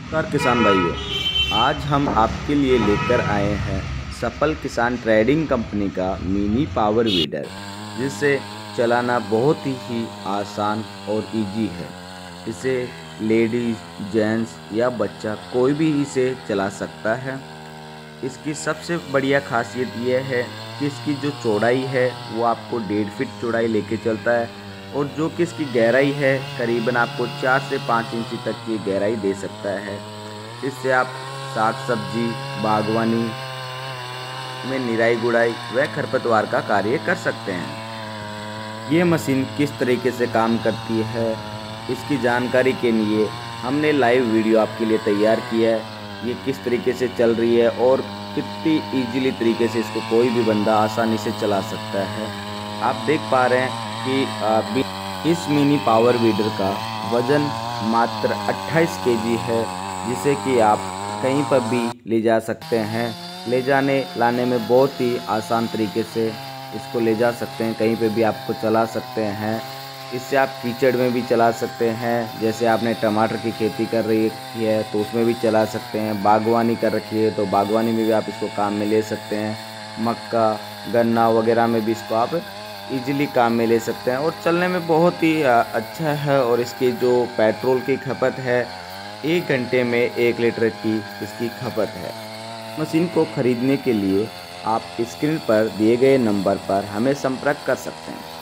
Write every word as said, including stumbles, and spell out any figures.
नमस्कार किसान भाइयों, आज हम आपके लिए लेकर आए हैं सफल किसान ट्रेडिंग कंपनी का मिनी पावर वीडर, जिसे चलाना बहुत ही आसान और इजी है। इसे लेडीज, जेंट्स या बच्चा कोई भी इसे चला सकता है। इसकी सबसे बढ़िया खासियत यह है कि इसकी जो चौड़ाई है वो आपको डेढ़ फीट चौड़ाई लेके चलता है, और जो कि इसकी गहराई है करीबन आपको चार से पाँच इंच तक की गहराई दे सकता है। इससे आप साग सब्जी, बागवानी में निराई गुड़ाई व खरपतवार का कार्य कर सकते हैं। ये मशीन किस तरीके से काम करती है, इसकी जानकारी के लिए हमने लाइव वीडियो आपके लिए तैयार किया है। ये किस तरीके से चल रही है और कितनी इजीली तरीके से इसको कोई भी बंदा आसानी से चला सकता है। आप देख पा रहे हैं कि इस मिनी पावर वीडर का वजन मात्र अट्ठाईस केजी है, जिसे कि आप कहीं पर भी ले जा सकते हैं। ले जाने लाने में बहुत ही आसान तरीके से इसको ले जा सकते हैं, कहीं पे भी आपको चला सकते हैं। इससे आप कीचड़ में भी चला सकते हैं, जैसे आपने टमाटर की खेती कर रही है तो उसमें भी चला सकते हैं। बागवानी कर रखी है तो बागवानी में भी आप इसको काम में ले सकते हैं। मक्का, गन्ना वगैरह में भी इसको आप इजीली काम में ले सकते हैं, और चलने में बहुत ही अच्छा है। और इसकी जो पेट्रोल की खपत है, एक घंटे में एक लीटर की इसकी खपत है। मशीन को खरीदने के लिए आप स्क्रीन पर दिए गए नंबर पर हमें संपर्क कर सकते हैं।